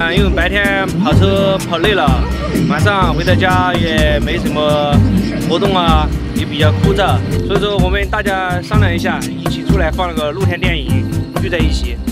上，因为白天跑车跑累了，晚上回到家也没什么活动啊，也比较枯燥，所以说我们大家商量一下，一起出来放了个露天电影，聚在一起。